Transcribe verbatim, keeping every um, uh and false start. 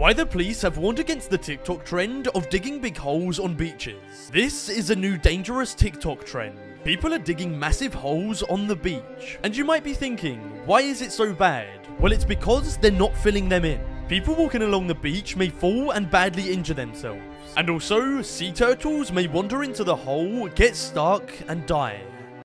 Why the police have warned against the TikTok trend of digging big holes on beaches. This is a new dangerous TikTok trend. People are digging massive holes on the beach. And you might be thinking, why is it so bad? Well, it's because they're not filling them in. People walking along the beach may fall and badly injure themselves. And also, sea turtles may wander into the hole, get stuck, and die.